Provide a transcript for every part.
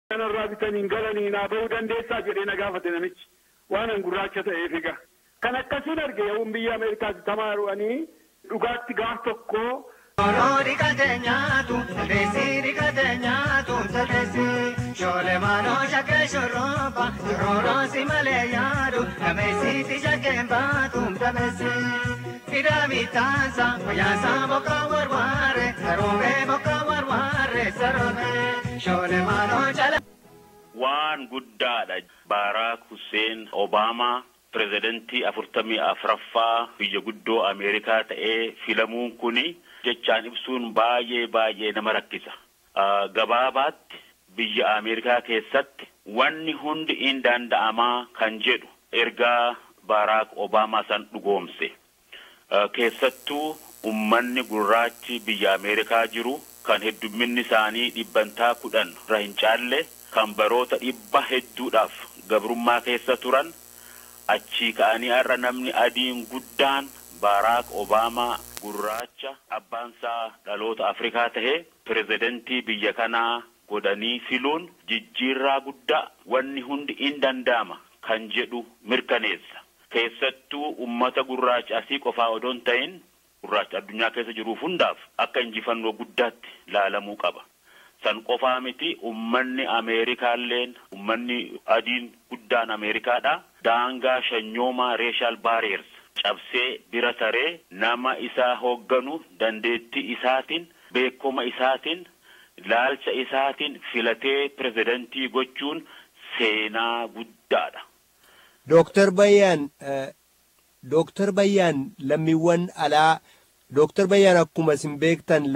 kanarraa bitaniin galanii naa bahuu dandeessaa jedhee na gaafate namichi waan an gurraacha ta'eef egaa kan akkasiin arge yoon biyya Ameerikaatti tamaaru'anii dhugaatti gaaf tokko Orori katenyatu, desiri katenyatu, sadesi. Shole mano shake shoroba, shororo si maleyadu, kamesi ti shake mbatu, kamesi. Fidami tansa, oyasa boka warware, sarobe boka warware, sarobe. Shole mano chala. Waan guddaadha Barack Hussein Obama Presidenti afurtamii afuraffaa biyya guddoo Ameerikaa ta'ee filamuun kuni jechaan ibsuun baay'ee nama rakkisa. Gabaabaatti biyya Ameerikaa keessatti wanni hundi hin danda'amaa kan jedhu ergaa Barack Obama san dhugoomse. Keessattuu ummanni gurraachi biyya Ameerikaa jiru kan heddumminni isaanii 10% irra hin caalle kan baroota 100 hedduudhaaf gabrummaa keessa turan achi ka'anii har'a namni adiin guddaan Barack Obama gurraacha abbaansaa dhaloota Afrikaa ta'ee pirezidentii biyya kanaa godhanii filuun jijjiirraa guddaa wanni hundi hin danda'ama kan jedhu mirkaneessa. Keessattuu ummata gurraacha asii qofaa odoon ta'in gurraacha addunyaa keessa jiruuf hundaaf akka injifannoo guddaatti laalamuu qaba. San qofaa miti ummanni Ameerikaalleen ummanni adiin guddaan Ameerikaadha daangaa shanyoomaa racial barriers cabsee bira taree nama isaa hoogganu dandeettii isaatiin beekoma isaatiin laalcha isaatiin filatee pirezidentii gochuun seenaa guddaadha. Dr. Bayyaan lammiiwwan alaa Dr. Bayyaan akkuma isin beektan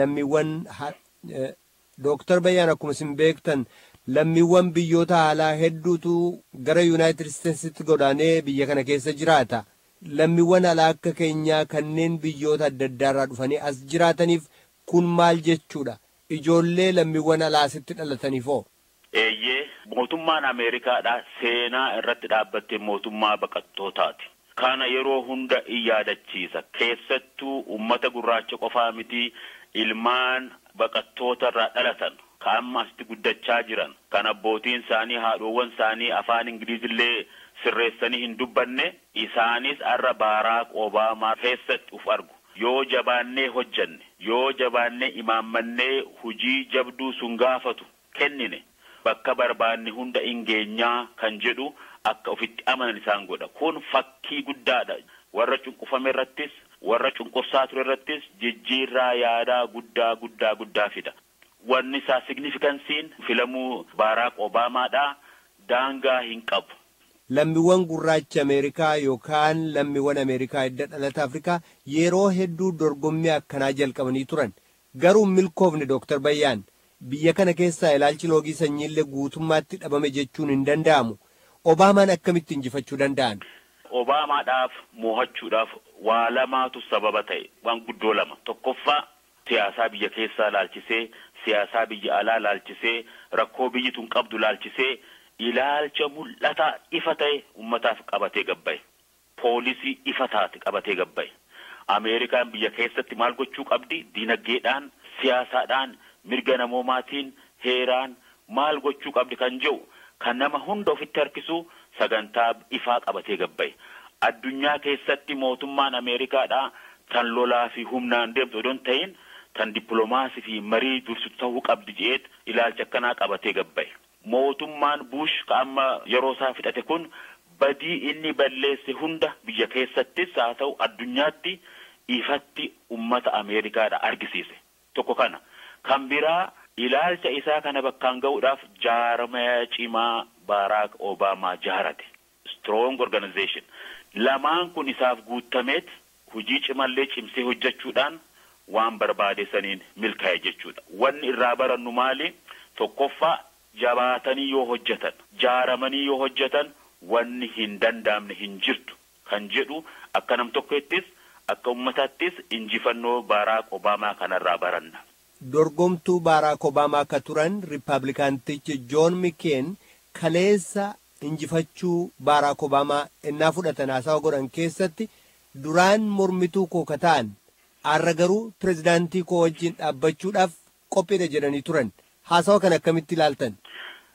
lammiiwwan biyyoota alaa hedduutu gara United Statesitti godaanee biyya kana keessa jiraata. Lammiiwwan alaa akka keenyaa kanneen biyyoota adda addaarraa dhufanii as jiraataniif kun maal jechuudha? Ijoollee lammiiwwan alaa asitti dhalataniifoo? Eeyyee mootummaan Ameerikaadha seenaa irratti dhaabbattee mootummaa baqattootaati. Kana yeroo hunda yaadachiisa. Keessattuu ummata gurraacha qofaa miti ilmaan baqattoota irraa dhalatan kan amma asitti guddachaa jiran kan abbootiin isaanii haadhoowwan isaanii afaan Ingilizillee sirreessanii hin dubbanne isaanis har'a Barack Obama keessatti uf argu. Yoo jabaannee hojjanne yoo jabaannee imaammannee hujii jabduu sun gaafatu kennine bakka barbaanne hunda ingeenyaa kan jedhu akka ofitti amanan isaan godha. Kun fakkii guddaadha. Warra cunqufame irrattis warra cunqursaa ture irrattis jijjiirraa yaadaa guddaa fida. Wanni isaa signifikansiin filamuu Barack Obamaadha daangaa hin qabu. Lammiiwwan gurraacha Ameerikaa yookaan lammiiwwan Ameerikaa edda dhalata Afrikaa yeroo hedduu dorgommii akkanaa jalqabanii turan. Garuu milkoofne Dr. Bayyaan biyya kana keessaa ilaalchi loogii sanyiillee guutummaatti dhabame jechuun hin danda'amu. Obaamaan akkamitti injifachuu danda'an? Obaamaadhaaf mo'achuudhaaf waa lamaatu sababa ta'e waan guddoo lama. Tokkoffaa siyaasaa biyya keessaa laalchisee siyaasaa biyya alaa laalchisee rakkoo biyyi tun qabdu laalchisee ilaalcha mul'ataa ifa ta'e ummataaf qabatee gabbaye. Poolisii ifa taate qabatee gabbaye. Ameerikaan biyya keessatti maal gochuu qabdi? Dinagdeedhaan, siyaasaadhaan, mirga namoomaatiin, heeraan maal gochuu qabdi kan jedhu kan nama hunda ofitti harkisu sagantaa ifaa qabatee gabbaye. Addunyaa keessatti mootummaan Ameerikaadhaa tan lolaa fi humnaan deemtu odoon ta'in tan dippiloomaasii fi marii dursu ta'uu qabdi jeet ilaalcha akkanaa qabatee gabbaye. Mootummaan Bush amma yeroo isaa fixate kun badii inni balleesse hunda biyya keessattis haa ta'u addunyaatti ifatti ummata Ameerikaadha argisiise. Tokko kana. Kan biraa ilaalcha isaa kana bakkaan ga'uudhaaf jaarmaya cimaa Barack Obama jaarate. Strong organization. Lamaan kun isaaf guutameet hujii cimallee cimsee hojjechuudhaan waan barbaade saniin milkaa'e jechuudha. Wanni irraa barannu maali? Tokkoffaa jabaatanii yoo hojjetan, jaaramanii yoo hojjetan wanni hin danda'amne hin jirtu kan jedhu akka nam tokkoottis akka ummataattis injifannoo Barack Obama kanarraa baranna. Dorgomtuu Barack Obama akka turan Riippaabilikaantichi John McCain kaleessa injifachuu Barack Obama ennaa fudhatan haasawa godhan keessatti duraan mormituu koo kataan har'a garuu pirezidaantii koo wajjin dhaabbachuudhaaf qophiidha jedhanii turan. Haasawa kan akkamitti ilaaltan?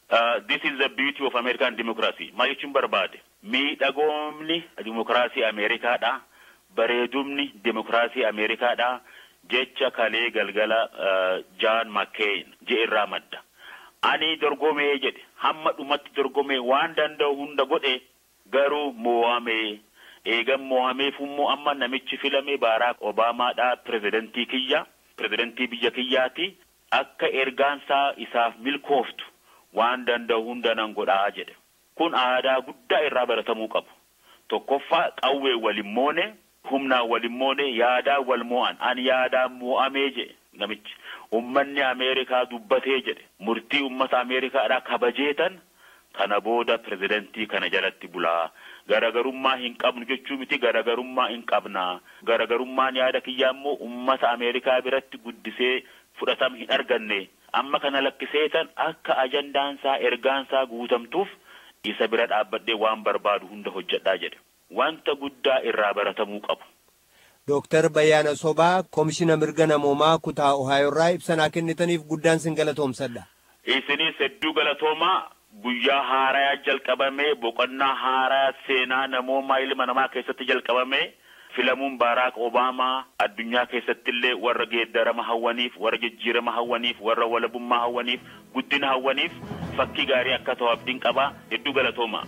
This is the beauty of American democracy. Maal jechuun barbaade? Miidhagoomni dimokiraasii Ameerikaadha. Bareedumni dimokiraasii Ameerikaadha. Jecha kalee galgala John McCain irraa madda. Ani dorgomee jedhe hamma dhumatti dorgomee waan danda'u hunda godhe garuu mo'amee. Eegan mo'ameef immoo amma namichi filame Barack Obamaadha pirezidantii biyya kiyyaati. Akka ergaansaa isaaf milkooftu waan danda'u hunda nan godhaa jedhe. Kun aadaa guddaa irraa baratamuu qabu. Tokkoffaa qawwee waliin moone, humnaa waliin moone, yaadaa wal mo'an. Ani yaadaa mo'amee jedhe namichi. Ummanni Ameerikaa dubbatee jedhe. Murtii ummata Ameerikaadhaa kabajeetan kana booda pirezidantii kana jalatti bulaa. Garagarummaa hin qabnu jechuu miti garagarummaa hin qabna. Garagarummaan yaada kiyyaa immoo ummata Ameerikaa biratti guddisee fudhatama hin arganne. Amma kana lakkiseetan akka ajandaansaa ergaansaa guutamtuuf isa bira dhaabbadhee waan barbaadu hunda hojjedhaa jedhe. Wanta guddaa irraa baratamuu qabu. Dr. Bayyaana Sobaa Komishina Mirga Namoomaa kutaa Ohayoo irraa ibsa kennitaniif guddaan sin galatoomsadha. Isinis hedduu galatoomaa. Guyyaa haaraa jalqabamee boqonnaa haaraa seenaa namoomaa ilma namaa keessatti jalqabamee filamuun Barack Obama addunyaa keessatti illee warra geeddarama hawwaniif warra jijjiirama hawwaniif warra walabummaa hawwaniif guddina hawwaniif fakkii gaarii akka ta'u abdiin qaba. Hedduu galatooma.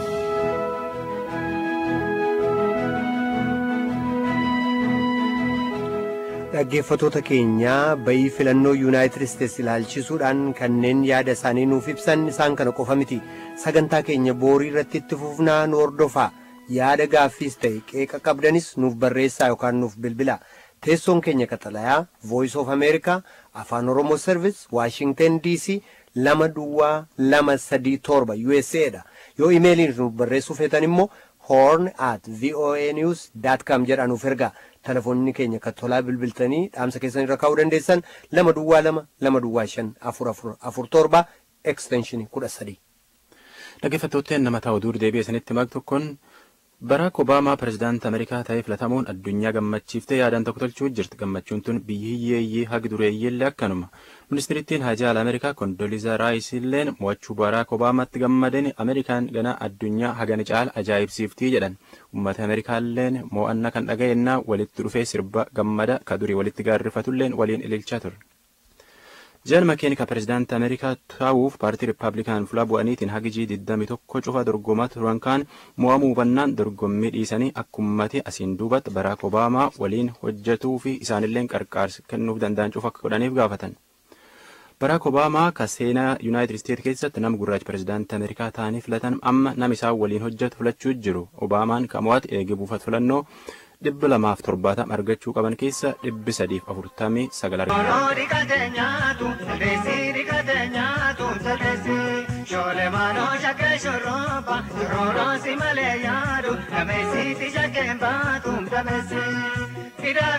Dhaggeeffattoota keenya bayii filannoo Yuunaayitid Isteetsi ilaalchisuudhaan kanneen yaada isaanii nuuf ibsan isaan kana qofa miti. Sagantaa keenya boorii irratti itti fufnaa nu hordofaa. Yaada gaaffiis ta'e qeeqa qabdanis nuuf barreessaa yookaan nuuf bilbilaa. Teessoon keenya qaxalayaa Voice of America Afaan Oromoo Service Washington DC 22237 USA dha. Yoo imeeliin nuuf barreessuu feetan immoo horn@voanews.com jedhaa nuuf ergaa. Telefoonni keenya kattolaa bilbiltanii dhaamsa keessan irra kaa'uu dandeessan 222-225-4447 extension 13. Dhaggeeffattoota nama ta'u dur deebi'ee isinitti maktu kun Barack Obama pirezidaantii Ameerikaa ta'ee filatamuun addunyaa gammachiiftee yaadaan tokko tolchuu jirti. Gammachuun tun biyyi hiyyeeyyii hagi dureeyyiillee akkanuma. Ministeerittiin Haajaa Ameerikaa Kondoliizaa Raayis illeen mo'achuu Barack Obamaatti gammadeen Ameerikaan gana addunyaa hagana caala ajaa'ibsiiftii jedhan. Uummata Ameerikaalleen mo'annaa kan dhaga'ennaa walitti dhufee sirba gammada ka durii walitti gaarrifatulleen waliin ililchaa ture. John McCain ka pirezidaantii Ameerikaa ta'uuf paartii Rippaabilikaan fuula bu'aniitiin hagijii 21 cufa dorgomaa turan kaan mo'amuu hubannaan dorgommii dhiisanii akkummati asiin duubatti Barack Obama waliin hojjetuu fi isaanilleen qarqaarsa kennuuf danda'an cufa akka godhaniif gaafatan. Barack Obama ka seenaa Yuunaayitid Isteetsi keessatti nama gurraacha pirezidaantii Ameerikaa ta'anii filatan amma nama isaan waliin hojjetu filachuu jiru. Obaamaan ka mo'ate eegee buufata filannoo 270 argachuu qaban keessa 349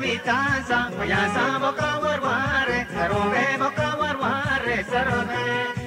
argachuu